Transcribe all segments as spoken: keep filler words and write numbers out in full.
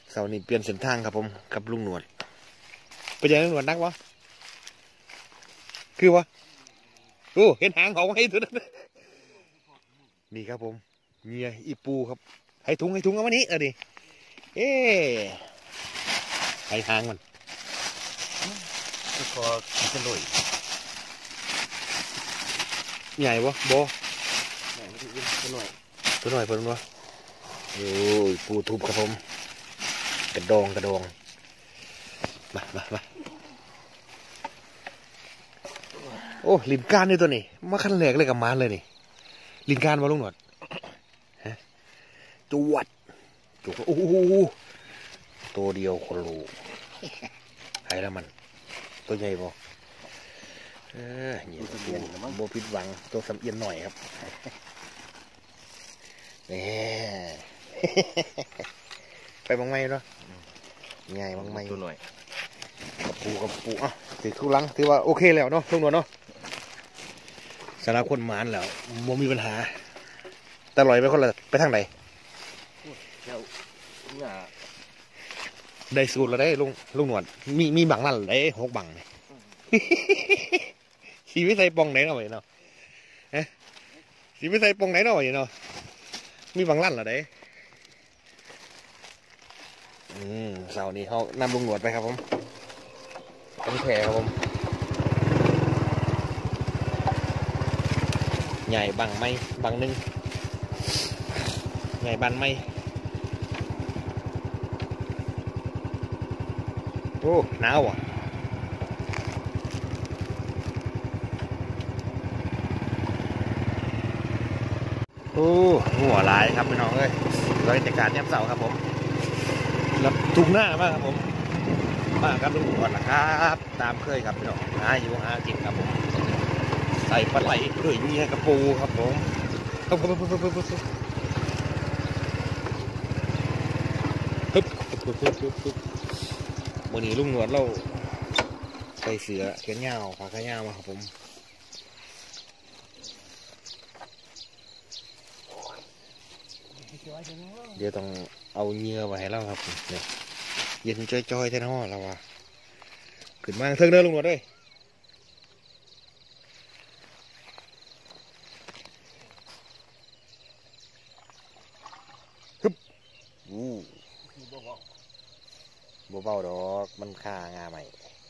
เสาร์นี้เปลี่ยนเส้นทางครับผมกับลุงหนวดไปยังลุงหนวดนักวะคือวะโอ้เห็นหางเขาให้ตัวนั้นนี่ครับผมเมียอีปูครับให้ถุงให้ถุงเอาวันนี้เออดิเอ๊ให้หางมันก็คอจะลอยใหญ่วะโบใหญ่ไม่ถึงตัวหน่อยตัวหน่อยเพิ่นวะโอ้ยปูทุบครับผมกระดองกระดองมามามาโอ้ลินการนี่ตัวนี้มาขั้นแรกเลยกับมานเลยนี่ลินการมาลุงหนวดฮะจวดจวดโอ้โหตัวเดียวคนรู้ให้แล้วมันตัวใหญ่บ่เออเนี่ยตัวโบพิษหวังตัวสำเอียนหน่อยครับนี่ไปบางไม้เนาะง่ายบางไม้ตัวหน่อยกับปูกับปูอ่ะถือทุลังถือว่าโอเคแล้วเนาะลุงหนวดเนาะสาระคนหมานแล้วบ่มีปัญหาแต่ลอยไปคนละไปทางไหนได้สูตรแล้วได้ลุงลุงหนวดมีมีบังนั่นได้หกบังชีวิตใส่ปองไหนเนาะเนาะเอ๊ะชีวิตใส่ปองไหนเนาะเนาะมีบังลั่นเหรอเด้อืมเสาร์นี้เขานำลุงหนวดไปครับผมต้องแผ่ครับผมใหญ่บังไม่บังหนึ่งใหญ่บันไม่โอ้หนาวอ่ะโอ้หัวลายครับพี่น้องเอ้ยเราจัดการย่ำเสาครับผมแล้วทุกหน้ามากครับผมมาครับลุงหนวดนะครับตามเคยครับพี่น้องหาอยู่หากินครับผมใส่ปลาไหลด้วยเงี้ยกระปูครับผมปึ๊บปึ๊บปึ๊บปึ๊บปึ๊บปึ๊บปึ๊บปึ๊บปึ๊บปึ๊บปึ๊บวันนี้ลุงหนวดเราใส่เสือแขนยาวขาแขนยาวมาครับผมเดี๋ยวต้องเอาเงื่อมาให้เราครับเนี่ยเย็นจ้อยๆแท้น้อเราว่าขึ้นมาเทิงเด้อลุงหนวดเลยฮึบอู้บ่เบาดอกมันค่างาใหม่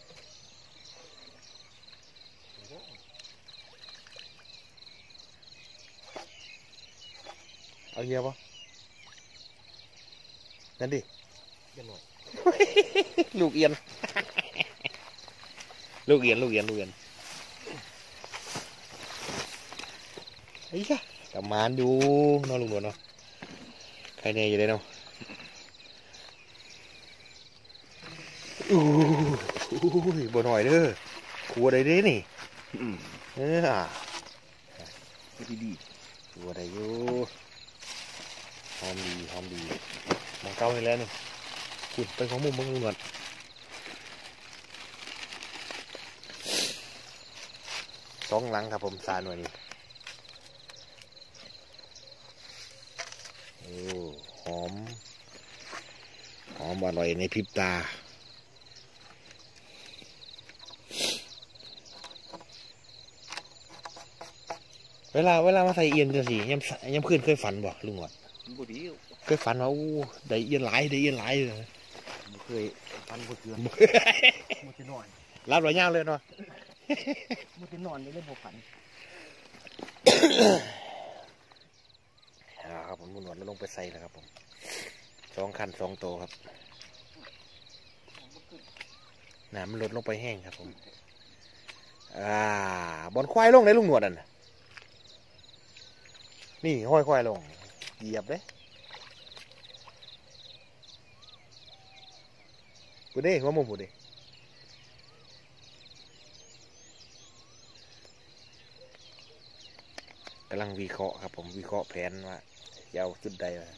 เอาเยอะปะนั่นดิลูกเอียนลูกเอียนลูกเอียนลูกเอียนไอ้ยะกำมานดูนอนลุงหนวดเนาะใครเนี่ยอยู่ได้เนาะอู้หูบ่หน่อยเด้อขัวได้เด้นี่เออดีดีขัวได้อยู่หอมดีหอมดีมองเก้าให้แล้วนี่คุณไปของมุมมึงลุงหนวดสองหลังครับผมสาหน่วยนี้โอ้หอมหอมอร่อยในพริบตาเวลาเวลามาใส่เอียนจังสิย้ำย้ำขึ้นเคยฝันบ่ลุงหนวดเคยฝันว่าอู้ได้เอียนหลายได้เอียนหลายเลยเคยฝันบ่เกือนมันจะนอนรับรอยย่างเลยเนาะมันจะนอนไม่ได้บ่ฝันครับผมลุงหนวดแล้วลงไปใส่แล้วครับผมสองคันสองโตครับน้ำมันลดลงไปแห้งครับผมอ่าบอลควายลงในลุงหนวดอ่ะนี่ห้อยควายลงเหยียบเลยกูได้หัวมุมกูได้กำลังวิเคราะห์ครับผมวิเคราะห์แผนว่าจะเอาจุดใดมา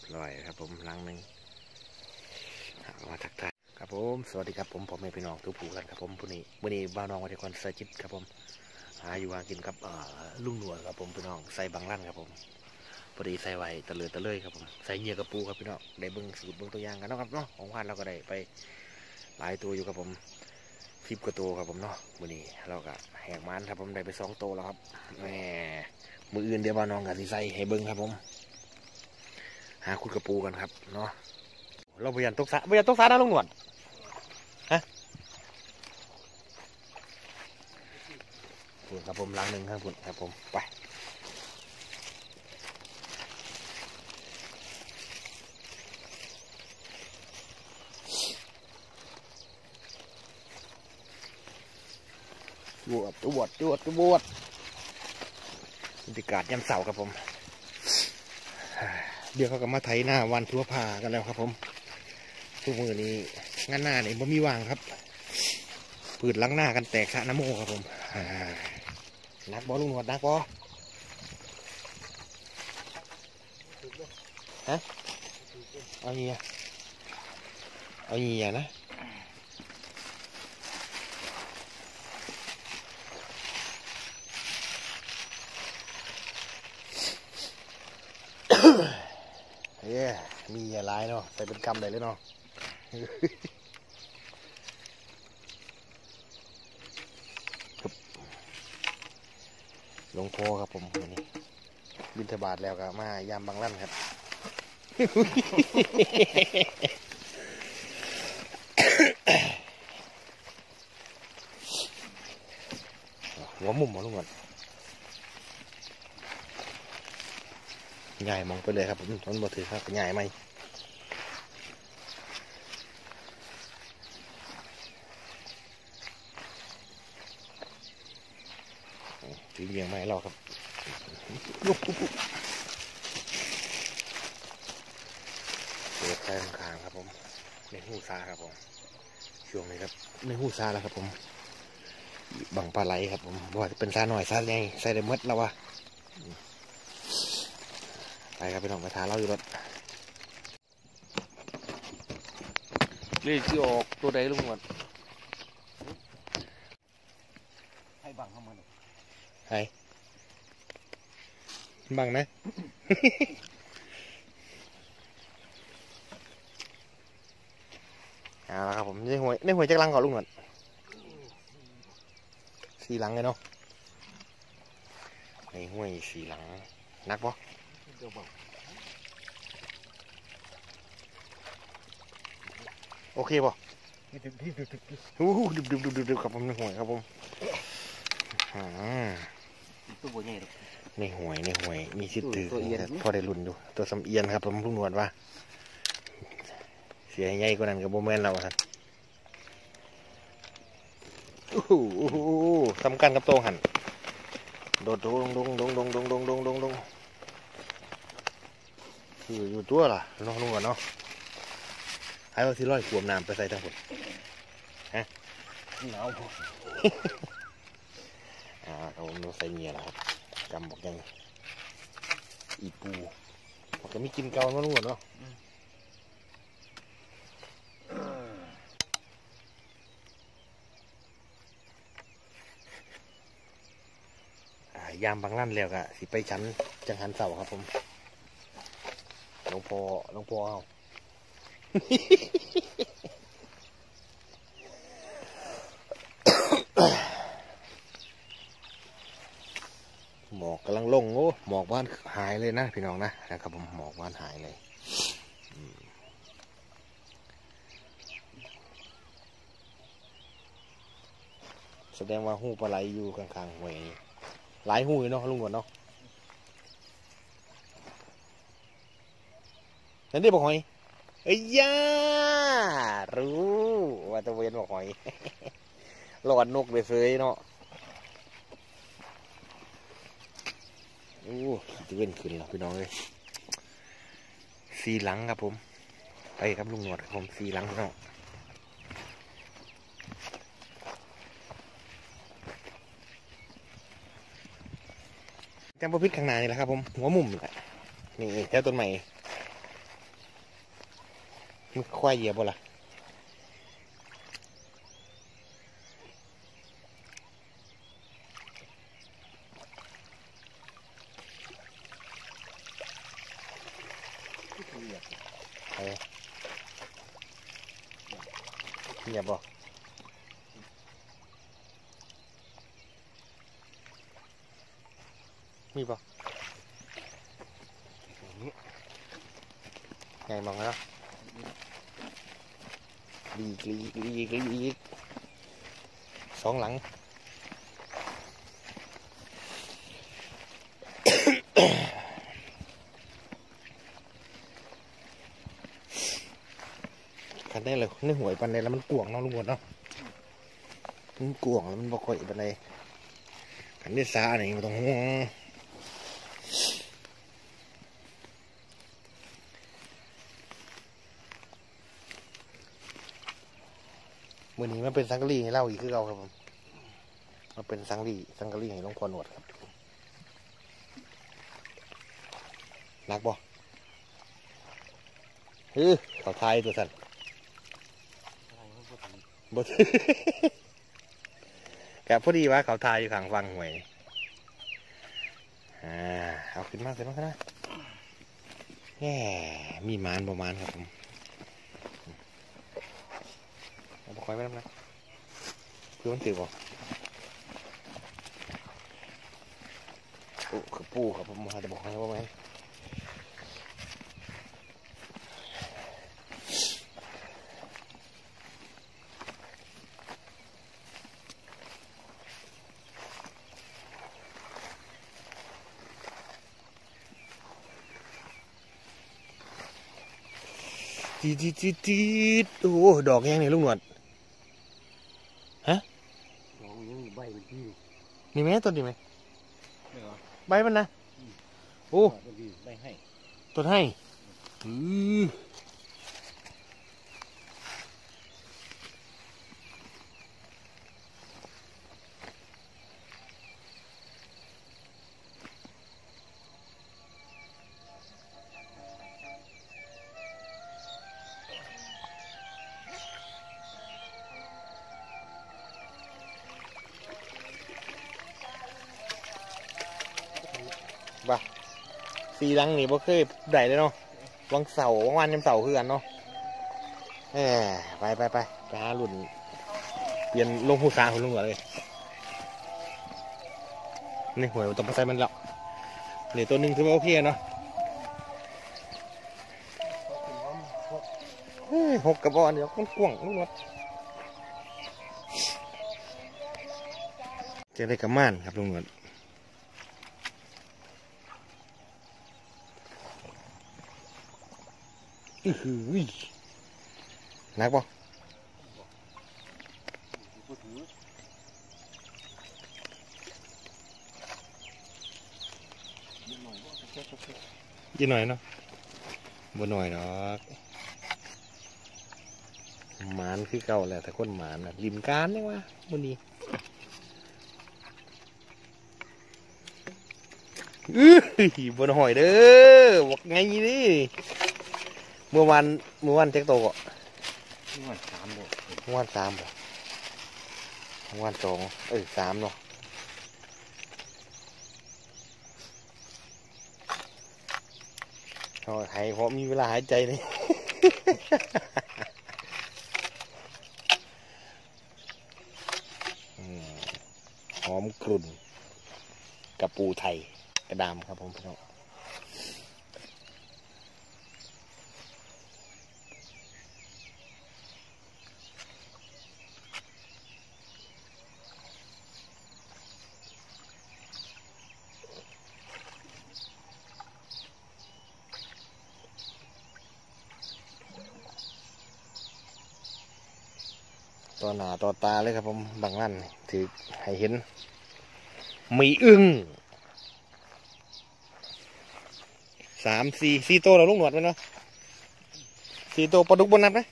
บร้อยครับผมลังหนึ่งมาทักทายครับผมสวัสดีครับผมผมเป็นพี่น้องทุกผู้กันครับผมผู้นี้วันนี้บ้านน้องวัดคอนใส่จิตครับผมหาอยู่หากินกับลุงหนวดครับผมพี่น้องใส่บางลั่นครับผมพอดีใส่ไว้ตะเลยตะเลยครับผมใส่เหยื่อกระปูครับพี่น้องได้เบิ้งสูตรเบิ้งตัวอย่างกันเนาะครับเนาะของพันเราก็ได้ไปหลายตัวอยู่ครับผมสิบกว่าตัวครับผมเนาะวันนี้เราก็แหกมันครับผมได้ไปสองตัวแล้วครับแหมมืออื่นเดี๋ยวบ้านน้องกับสีใส่ให้เบิ้งครับผมหาขุดกระปูกันครับเนาะเราพยายามตกสาพยายามตกสานะลุงหนวดฮะครับผมล้างหนึ่งครับผมครับผมไปบวดบวดบวดบวดบรรยากาศยามเสาร์ครับผมเดี๋ยวเขาก็มาไถหน้าวันทั่วพากันแล้วครับผมทุกมือนี้งานหน้าเนี่ยบ่มีวางครับปืดล้างหน้ากันแตกสะน้ำโมครับผมนักบอลลุงหนวดนักบอฮะเอาเงี้ยเอาเงี้ยนะเฮ้ยมีอะไรเนาะใส่เป็นกำเลยเลยเนาะหลวงพ่อครับผมวันนี้บิณฑบาตแล้วก็มายามบางลั่นครับหัวมุมมาลุงก่อนใหญ่มองไปเลยครับผมต้นบอถือครับใหญ่ไหมถือเบียงไม้รอครับเปิดแต้มคางครับผมในหูซาครับผมช่วงนี้ครับในหูซาแล้วครับผมบังปลาไหลครับผมว่าจะเป็นซาหน่อยซาใหญ่ใส่ได้มดแล้ววะไปครับไปลองกระทาเล่าอยู่รถเรียกที่ออกตัวใดลุงหมดให้บังเข้ามาหน่อยให้บังนะเอาละครับผมในหวยในหวยจักรังก่อนลุงหมดสี่หลังเลยเนาะในหวยสี่หลังนักปะโอเคป่ะฮู้ฮู้ดึบดึบดึบดึบครับผมในหวยครับผมตัวใหญ่ในหวยในหวยมีชิดถือพอได้ลุ้นอยู่ตัวสำเอียนครับผมลุงหนวดว่าเสียใหญ่กว่านั้นกับโบแมนเราครับโอ้โหทำกันกับโตหันโดดดงดงดงดงดงดงดงดงดงคืออยู่ตัวล่ะน้องลุงก่อนเนาะให้ว่าที่ร้อยขวบน้ำไปใส่ทั้งหมดฮะหนาวอ่าเราใส่เงียแล้วครับกำบอกยังอีปูมันก็มีกินเกาเนาะลุงก่อนเนาะยามบางลั่นแล้วก็สิไปชั้นจังหันเสาครับผมหลวงพ่อหลวงพ่อเอาหมอกกำลังลงโอ้หมอกบ้านหายเลยนะพี่น้องนะนะครับผมหมอกบ้านหายเลยแสดงว่าหูปลาไหลอยู่ข้างๆห้วยหลายหูเนาะลุงหนวดเนาะนั่นได้บอกหอยเอ้ยย่ารู้ว่าตะเวนบอกหอยหลอดนกไปเฟยเนาะโอ้ตะเวนขึ้นแล้วพี่น้องเลยสีหลังครับผมไปครับลุงหนวดผมสีหลังพี่น้องจำประพิษข้างในนี่แหละครับผมหัวมุมนี่แถวต้นใหม่มันควายเหยียบบ่ล่ะเหยียบบ่มีบ่ไงมองแล้วลีกลีกลีกลีกสองหลังคันได้เลยนี่หวยปันใดแล้วมันกวงเนาะลุงหมดเนาะมันกวงแล้วมันบ่ค่อยปันใดคันได้ซาหน่อยมันต้องห่วงมือนี้มันเป็นสังกะรีให้เล่าอีกคือเราครับผมมันเป็นสังกะรีสังกะรีให้หลวงพ่อหนวดครับนักบ่เฮ้ยเขาทายตัวสันบ่แกพอดีว่าเขาทายอยู่ข้างฟังหวยอ่าเอาขึ้นมาขึ้นมาขึ้นมาแง่มีมานประมาณครับผมเอาคอยไว้แล้วนะเพื่อมันตื่นบ่โอ้คือปูครับผมมาจะบอกให้ว่าไหมจีจีจีจีโอ้ดอกยังเนี่ยลุงหนวดฮะดอกยังใบมันที่นี่ไหมต้นดีไหมใบมันนะโอ้ใบให้ต้นให้อือบ่สีดังนี่บ่เคยได้เลยเนาะวังเสาร์วังวันยังเสาร์คือกันเนาะเออไปไปไปไปหารุ่นเปลี่ยนลงหูสาของลุงหนวดเลยนี่หวยต้องไปใส่มันแล้วเหลือตัวหนึ่งคือว่าโอเคเนาะหกกระบอกเดี๋ยวก้นกวงลุงหนวดจะได้กระม่านครับลุงหนวดอื้อหือนักป่ะยี่หน่อยเนาะบ่หน่อยเนาะหมานคือเก่าแหละแต่คนหมานนะริมการเนี่ยวะวันนี้อื้อบนหอยเด้อบอกไงนี่เมื่อวันเมื่อวันเจ๊กโตก็เมื่อวันสามบ่เมื่อวันสามบ่เมื่อวันสองเอ้ยสามเนาะเอาหายเพราะมีเวลาหายใจเลยหอมกรุ่นกระปูไทยกระดามครับผมพี่น้องต่อหน้าต่อตาเลยครับผมบางนั่นถือให้เห็นมีอึ้งสามสี่สี่โตเราลุงหนวดไหมเนาะสี่โตปลาดุกบนนับไหม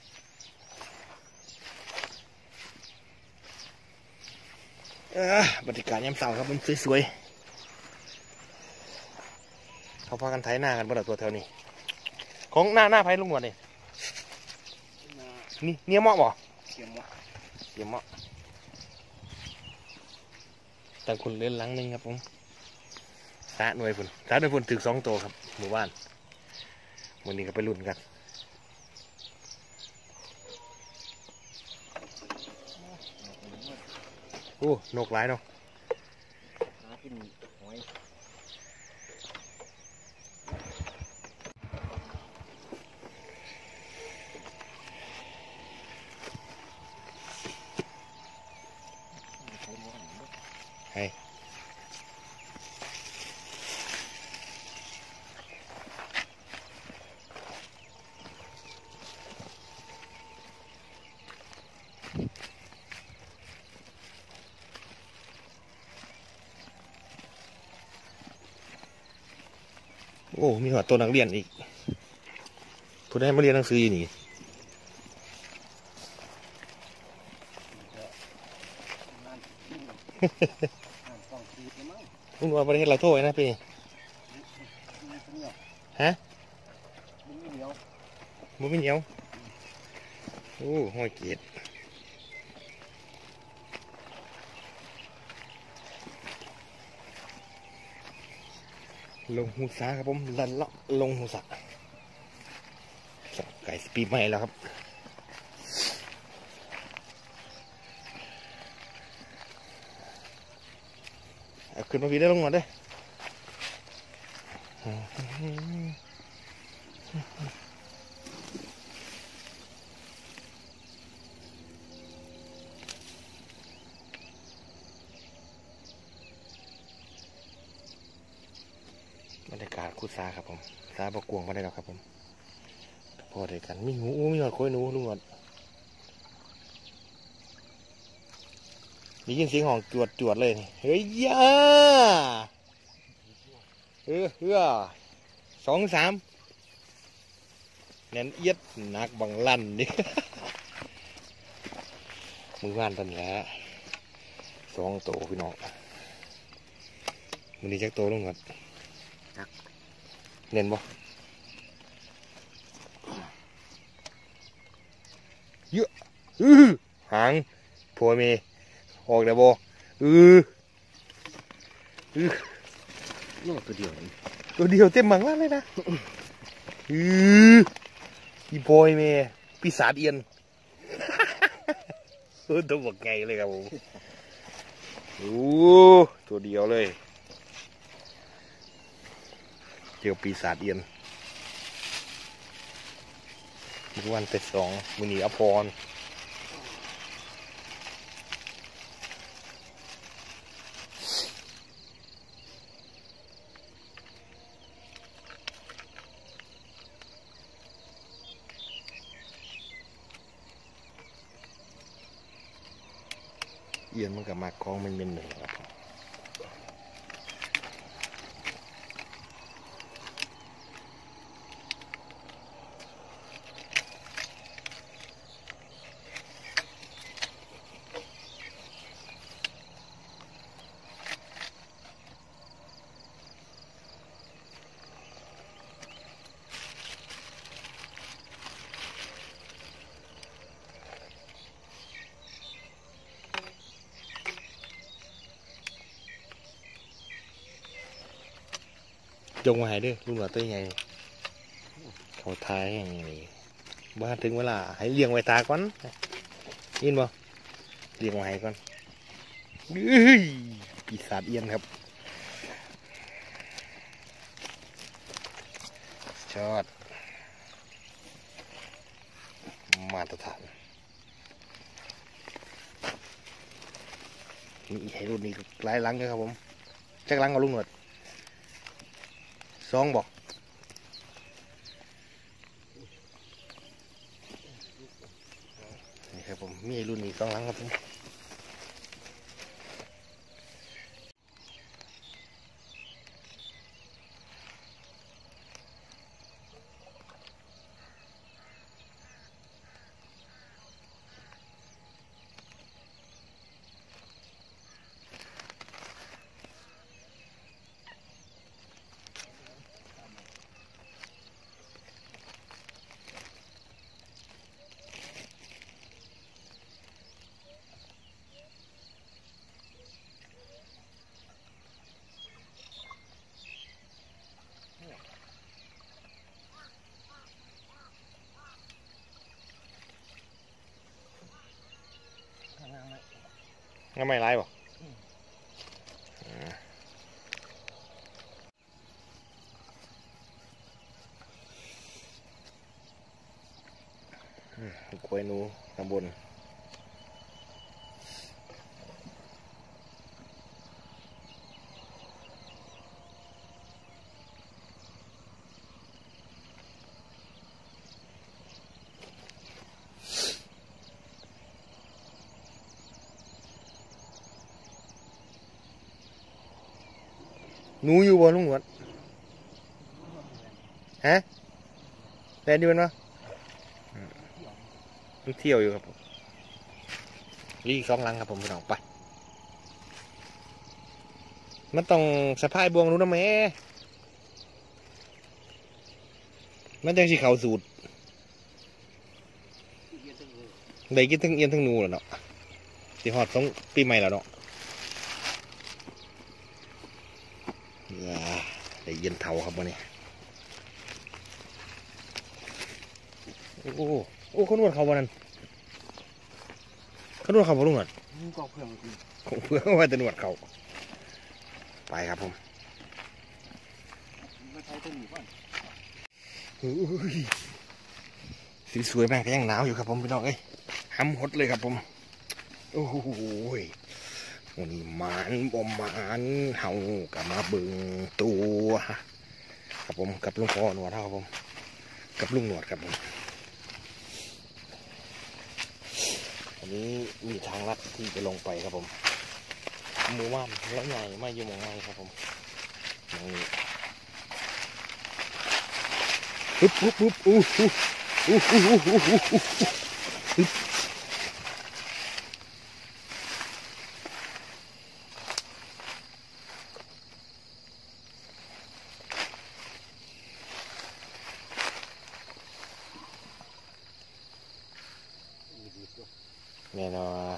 บรรยากาศยามเสาร์ครับมันสวยๆเขาพากันไถหน้ากันบนตัวแถวนี้ของหน้าหน้าไผ่ลุงหนวดนี่นี่เนี่ยเหมาะบ่เสียมวะเสียมเหมาะแต่คุณเล่นหลังนึงครับผมสาหน่วยฝุ่นสาหน่วยฝุ่นถึงสองตัวครับหมู่บ้านวันนี้ก็ไปลุ้นกันโอ้นกหลายเนาะหากินหอยให้โอ้มีหัวตัวนักเรียนอีกผู้ได้มาเรียนหนังสือนี่ลุงว่าประเทศเราโทษนะพี่ฮะบุ้งเหนียวบุ้งเหนียวโอ้ห้อยเกียรลงหูสาครับผมลันเลาะลงหูสักไก่สปีใหม่แล้วครับเอาขึ้นมาพี่ได้ลงมาได้บรรยากาศคุดซาครับผมซาบกวงมาได้แล้วครับผมพอได้กันมีหนูมีหอดโค้ยหนูลุงหอดมียินเสียงห้องจวดจวดเลยนี่เฮ้ยย่าเออเออสองสามแน่นเอียดนักบังลั่นดิมือว่านตันแหละสองโตพี่น้องมันดีจักโตลุงหอดเน้นบ่เยอะอือหางโผล่มีออกได้บ่อืออือนี่ตัวเดียวตัวเดียวเต็มมังล่างเลยนะอืออีโผล่มีปีศาจเอียนตัวบกไงเลยครับผมโอ้ตัวเดียวเลยเจอปีศาจเอียนมือวันเป็ดสองมือหนีอภรเอียนมันกับมากคล้องมันเป็นหนึ่งครับจงมาให้ด้วยลุงหลอดตัวใหญ่เขาทายอย่างนี้บ้านถึงเวลาให้เลี้ยงไว้ตาก่อนยินบ่เลี้ยงไว้ก่อนปีศาจเอียนครับชอดมาตรฐานนี่ให้รุ่นนี้หลายหลังเลยครับผมแจ็คหลังกับลุงหนวดสองบอกนี่ครับผมมีรุ่นนี้สองหลังครับผมงั้นไม่ไล่บ่กล้วยนูตำบลหนูอยู่บนลุงหนวดฮะแลนอยู่มั้ยมันเที่ยวอยู่ครับผมรีสองลังครับผมพี่น้องไปมันต้องสะพายบวงรู้นะแม่มันจังสิเขาสูตรได้กินทั้งเอียนทั้งนูแล้วเนาะสิฮอดต้องปีใหม่แล้วเนาะได้เย็นเท่าครับวันนี้โอ้โหโอ้ขนวดเขาวันนั้นขนวดเขาบ่ลุงหนวดก็เพื่อนกินคงเพื่อว่าจะหนวดเขาไปครับผมไม่ใช่ต้นหมูป่ะสีสวยมากก็ยังหนาวอยู่ครับผมพี่น้องเอ้ยห้ำหดเลยครับผมโอ้โหวันนี้หมานบ่หมานเฮากับมาเบิ่งตัวครับผมกับลุงพ่อหนวดครับผมกับลุงหนวดครับผมอันนี้มีทางลัดที่จะลงไปครับผมหมู่บ้านแล้วใหญ่ไม่อยู่หมองไงครับผมตรงนี้ปุ๊บปุ๊บปุ๊บอู้หูอู้หูอู้หูอู้หูแน่นอน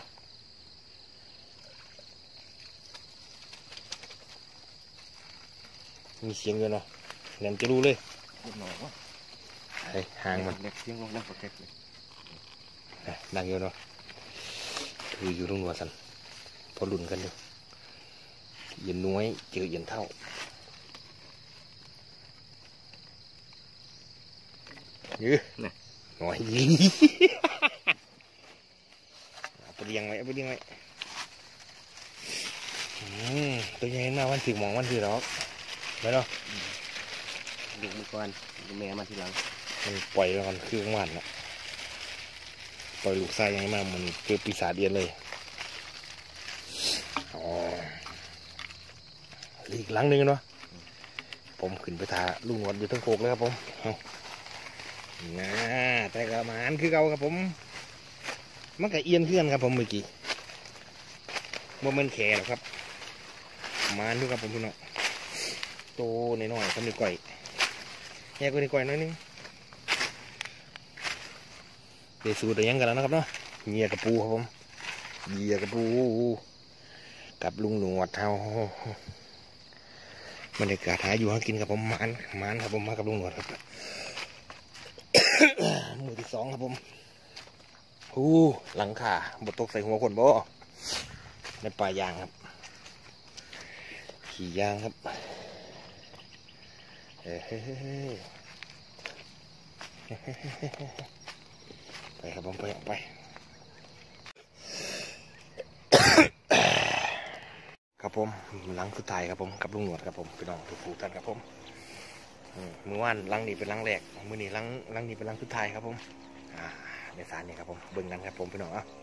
มีเสียงอยู่เนาะแหลมจะรู้เลยหน่อยวะไอ้หางมันเล็กเสียงลงน้ำปลาเก็บเลยดังอยู่เนาะคืออยู่ตรงหัวสันพอหลุนกันอยู่เย็นน้อยเจอเย็นเท่าเยอะหน่อยเอาไปเลี้ยงไว้เอาไปเลี้ยงไว้ตัวใหญ่มากวันถือมองวันถือหรอกไม่หรอลูกมันก่อนลูกแม่มาทีหลังมันปล่อยแล้วกันคือของมันนะปล่อยลูกทรายยังไงมากมันเกิดปีศาจเดียนเลยอ๋ออีกหลังหนึ่งเนาะผมขึ้นไปทาลุงหนวดอยู่ทั้งโคกเลยครับผมน่าแต่กระมานคือเก่าครับผมมันก็เอียนเพื่อนครับผมเมื่อกี้บ่มันแข็หรอกครับมานดูครับผมพี่น้องโตหน่อยๆทำนิ้วก้อยแย่กว่านิ้วก้อยน้อยนึงเดี๋ยวสูตรยังกันแล้วนะครับเนาะเงียกระปูครับผมเงียกระปูกับลุงหนวดเท่าบรรยากาศหาอยู่หากินกับผมมันมันครับผมมากับลุงหนวดครับ มือที่สองครับผมหูหลังคาบดตกใส่หัวคนบ่ในป่ายางครับขี่ยางครับเฮ้ไปครับผมไปไปครับผมหลังสุดท้ายครับผมกับลุงหนวดครับผมพี่น้องทุกผู้ท่านครับผมมือว่านหลังนี้เป็นหลังแรกมือนี้หลังหลังนี้เป็นหลังสุดท้ายครับผมอ่าในสารนี่ครับผมเบิ่งกันครับผมพี่น้องอ่ะ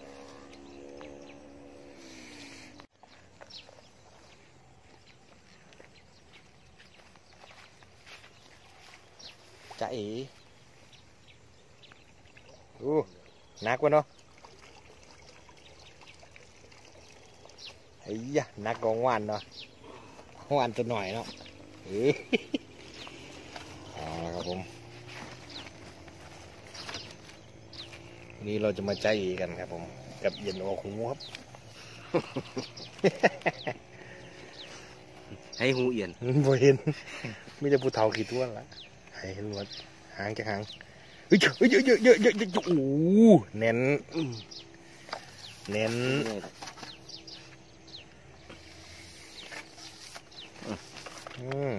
จ้าเอ๋โอ้หนักวะเนาะไอ้ยะหนักกองวานเนาะวานตัวหน่อยเนาะเอ้เอาละครับผมวันนี้เราจะมาใจกันครับผมกับเย็นออกหูครับให้หูเอียนบ่เห็นไม่ได้ผู้เฒ่ากี่ตัวละให้เห็นว่าหางจะหางเฮ้ยเฮ้ยเยอะเยอะเยอะเยอะเยอะโอ้เน้นเน้นอืม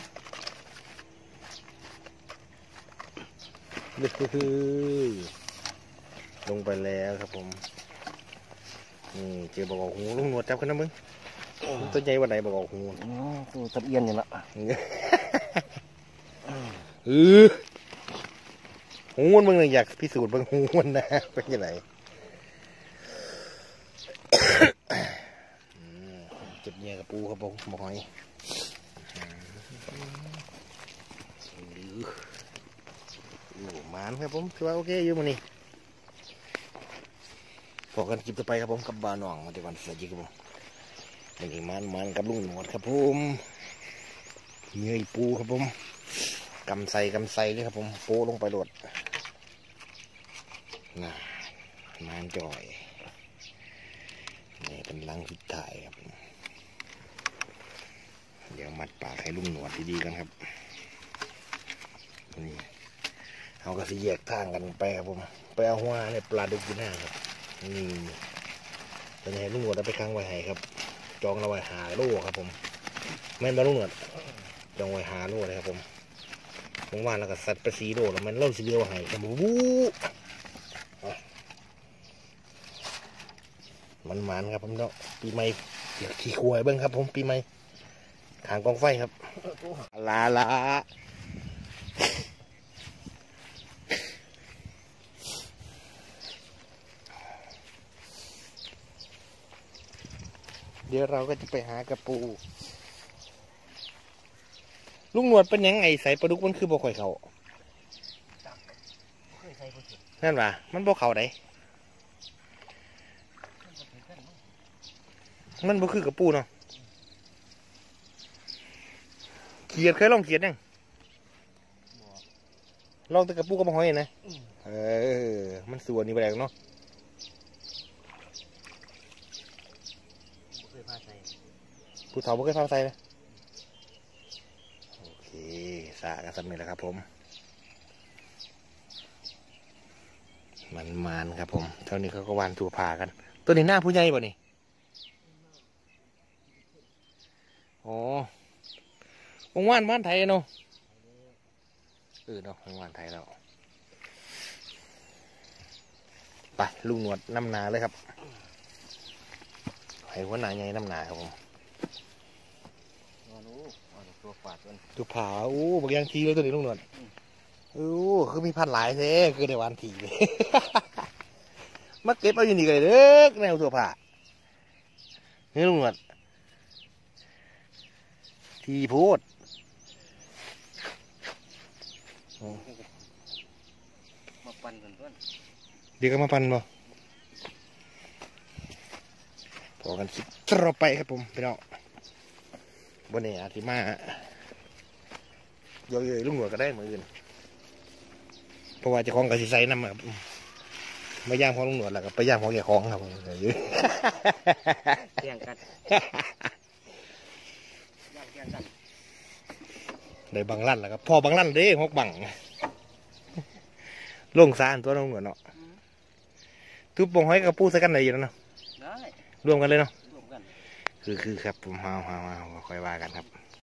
นี่คือลงไปแล้วครับผมนี่เจอบอกหูลุงหนวดจับกันนะมึงตัวใหญ่วันไหนบอกหูตัวตะเอียนนี่ละเออหูมันมึงเลยอยากพิสูจน์มึงหูมันนะเป็นยังไงเจ็บเงี้ยกับปูครับผมบอกหอยโอ้มันครับผมถือว่าโอเคอยู่มันนี่พอกันคลิปต่อไปครับผมกับบาหนองมาในวันเสาร์ครับผมนี่มันมันกับลุงหนวดครับผมเงยปูครับผมกำไสกำไสเลยครับผมโปลงไปโดดน่ะมันจ่อยนี่เป็นลังสุดท้ายครับเดี๋ยวมัดปากให้ลุงหนวดดีๆกันครับนี่เขาก็สิแยกทางกันไปครับผมไปเอาหัวเนี่ยปลาดุกอยู่หน้าครับนี่เป็นไงลุงหนวดเอาไปค้างไว้ให้ครับจองเอาไว้หาโลครับผมแม่นบอลุงหนวดจองไว้หาโลเลยครับผมผมว่าแล้วก็สัตว์ไปสีโลแล้วมันเล่าสีเดียวให้ครับผมวู้มันมันครับผมเนาะปีใหม่เดี๋ยวขี่ควายเบิ้งครับผมปีใหม่ทางกองไฟครับลาลาเดี๋ยวเราก็จะไปหากระปูลุงหนวดเป็นยังไงใส่ปลาดุกมันคือบ่ข่อยเขานั่นว่ะมันบ่เขาไหนมันบ่คือกระปูเนาะเขียดเคยลองเขียดยังลองแต่กระปูกับหอยนะเออมันส่วนนี่ไปแล้วเนาะผู้เฒ่าบ่เคยพาใส่เลยโอเคสากันสำเร็จแล้วครับผมมันมันครับผมเท่านี้เขาก็วานตัวผ่ากันตัวนี้หน้าผู้ใหญ่ป่ะนี่อ๋อวงว่านบ้านไทยเนาะเออเนาะวงว่านไทยแล้วไปลุงหนวดน้ำนาเลยครับให้หัวหน้าใหญ่น้ำนาครับผมตัวฝาดมันตัวผาโอ้บางอย่างทีเลยตัวนี้ลุงหนวดโอ้คือมีพันหลายเท่คือในวันทีเลยมาเก็บเอาอยู่นี่เลยเด้อแนวตัวผานี่ลุงหนวดทีโพดมาปั่นกันต้นเดี๋ยวก็มาปั่นบ่พอกันคิดต่อไปครับผมพี่น้องบนนี้อาทิมาเยอะๆลุงหนวดก็ได้เหมือนกันเพราะว่าจะคล้องกับสีใสน้ำครับไม่ย่างของลุงหนวดแล้วก็ไปย่างของแกคล้องครับผมเยอะแข่งกันย่างแข่งกันได้บางลั่นแล้วครับพอบางลั่นเด้หกบังลงซานตัวลุงหนวดเนาะทุบปงห้อยกับปูใส่กันได้อยู่แล้วเนาะได้รวมกันเลยเนาะรวมกันคือคือครับผมฮาวฮาวฮาวค่อยว่ากันครับ